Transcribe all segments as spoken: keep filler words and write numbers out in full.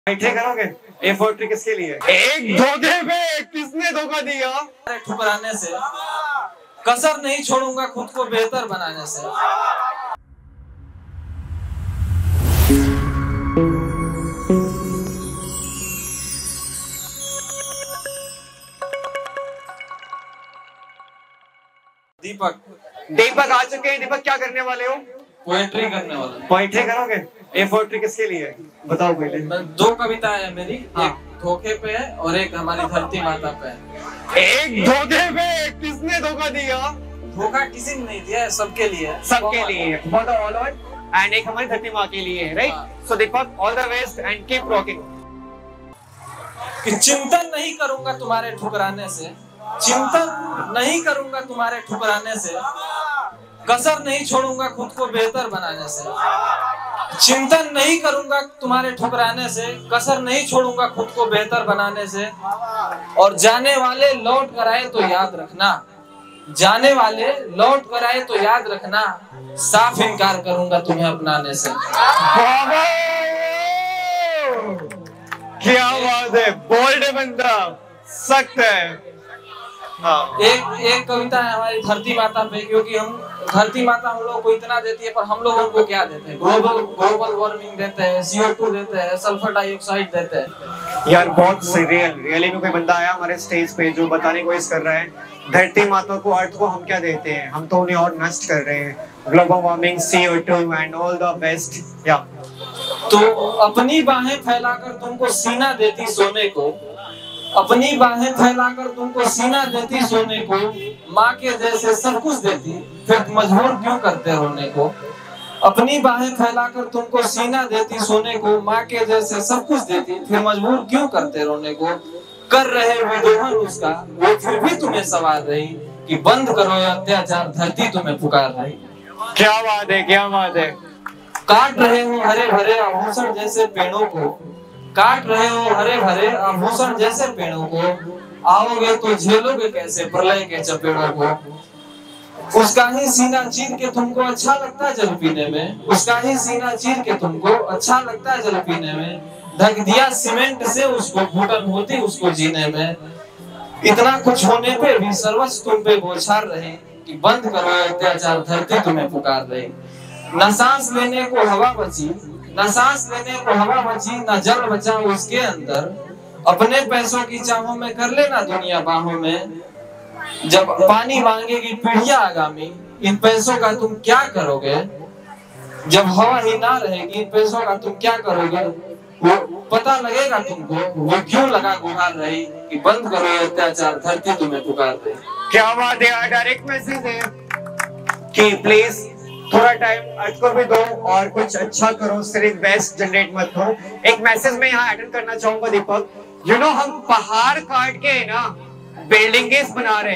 बैठे करोगे? ए फोर्ट्री किसके लिए? एक धोखे पे किसने धोखा दिया? ठुकराने से कसर नहीं छोड़ूंगा खुद को बेहतर बनाने से। दीपक दीपक आ चुके हैं। दीपक क्या करने वाले हो? पोएट्री करने वाला। पोएट्री करोगे? ए फोर्ट्री किसके लिए? बताओ पहले। दो कविताएं है मेरी, हाँ। एक धोखे पे है और एक हमारी धरती माता पे है। एक धोखे पे किसने धोखा दिया? धोखा किसी ने नहीं दिया है, सबके लिए है। सबके लिए फॉर द ऑल एंड एक हमारी धरती माँ के लिए, right? So Deepak, all the best and keep rocking. कि चिंतन नहीं करूंगा तुम्हारे ठुकराने से, चिंतन नहीं करूंगा तुम्हारे ठुकराने से, कसर नहीं छोड़ूंगा खुद को बेहतर बनाने से। चिंतन नहीं करूंगा तुम्हारे ठुकराने से, कसर नहीं छोड़ूंगा खुद को बेहतर बनाने से। और जाने वाले लौट कर आए तो याद रखना, जाने वाले लौट कर आए तो याद रखना, साफ इनकार करूंगा तुम्हें अपनाने से। क्या बात है, बोल्ड है बंदा, सख्त है। हाँ। एक एक कविता है हमारी धरती माता पे, क्योंकि हम धरती माता हम लोगों को इतना देती है, पर हम लोग उनको क्या देते हैं? ग्लोबल ग्लोबल वार्मिंग देते हैं, सी ओ टू देते हैं, सल्फर डाइऑक्साइड देते हैं। यार बहुत रियल रियली में कोई बंदा आया हमारे स्टेज पे जो बताने की कोशिश कर रहा है धरती माता को, अर्थ को हम क्या देते हैं, हम तो उन्हें और नष्ट कर रहे हैं। Global warming, C O two and all the best. या तो अपनी बाहें फैलाकर तुमको सीना देती सोने को, अपनी बाहें फैलाकर तुमको सीना देती सोने को, माँ के जैसे सब कुछ देती, फिर मजबूर क्यों करते रोने को। अपनी बाहें फैलाकर तुमको सीना देती सोने को, माँ के जैसे सब कुछ देती, फिर मजबूर क्यों करते रोने को। कर रहे विद्रोहन उसका वो फिर भी तुम्हें सवार रही, कि बंद करो अत्याचार धरती तुम्हें पुकार रही। क्या बात है, क्या बात है। काट रहे हो हरे भरे आभूषण जैसे पेड़ों को, काट रहे हो हरे भरे आभूषण जैसे पेड़ों को, आओगे तो झेलोगे कैसे प्रलय के चपेड़ों को। उसका ही सीना चीर के तुमको अच्छा लगता है जल पीने में, उसका ही सीना चीर के तुमको अच्छा लगता है जल पीने में। ढक दिया सीमेंट से उसको, घुटन होती उसको जीने में। इतना कुछ होने पे भी सर्वस्व तुम पे बौछार रहे, कि बंद करो अत्याचार धरती तुम्हें पुकार रही। न सांस लेने को हवा बची, न सांस लेने को हवा बची, न जल बचा उसके अंदर। अपने पैसों की चाहों में कर लेना दुनिया बाहों में, जब पानी मांगेगी पीढ़ियां आगामी, इन पैसों का तुम क्या करोगे। जब हवा ही ना रहेगी इन पैसों का तुम क्या करोगे। वो पता लगेगा तुमको वो क्यों लगा गुहार रही, कि बंद करो अत्याचार धरती तुम्हें पुकार रही। क्या बात है, डायरेक्ट मैसेज है कि प्लीज थोड़ा टाइम अर्थ को भी दो और कुछ अच्छा करो, सिर्फ बेस्ट जनरेट मत करो। एक मैसेज मैं यहाँ अटेंड करना चाहूंगा दीपक। यू नो हम पहाड़ काट के ना बिल्डिंग्स बना रहे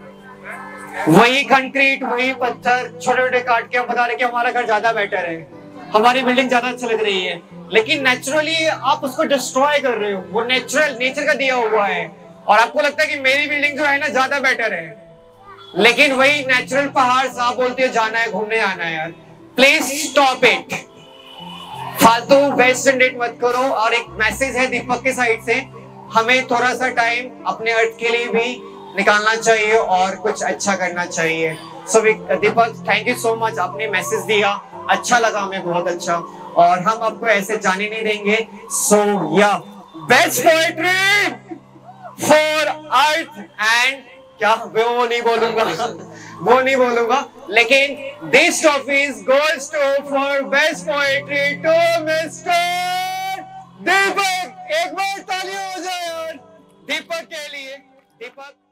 हैं, वही कंक्रीट वही पत्थर छोटे छोटे काट के हम बता रहे कि हमारा घर ज्यादा बेटर है, हमारी बिल्डिंग ज्यादा अच्छी लग रही है, लेकिन नेचुरली आप उसको डिस्ट्रॉय कर रहे हो। वो नेचुरल नेचर का दिया हुआ है और आपको लगता है कि मेरी बिल्डिंग जो है ना ज्यादा बेटर है, लेकिन वही नेचुरल पहाड़ साफ बोलते हो जाना है घूमने आना है। यार प्लीज स्टॉप इट, फालतू वेस्ट जनरेट मत करो। और एक मैसेज है दीपक के साइड से, हमें थोड़ा सा टाइम अपने अर्थ के लिए भी निकालना चाहिए और कुछ अच्छा करना चाहिए। So Deepak, thank you so much, आपने मैसेज दिया, अच्छा लगा हमें, बहुत अच्छा। और हम आपको ऐसे जाने नहीं देंगे। सो या best poetry for earth and क्या वो नहीं बोलूंगा वो नहीं बोलूंगा लेकिन this trophies goes to for best poetry to mister Deepak. एक बार तालियां हो जाए यार दीपक के लिए। दीपक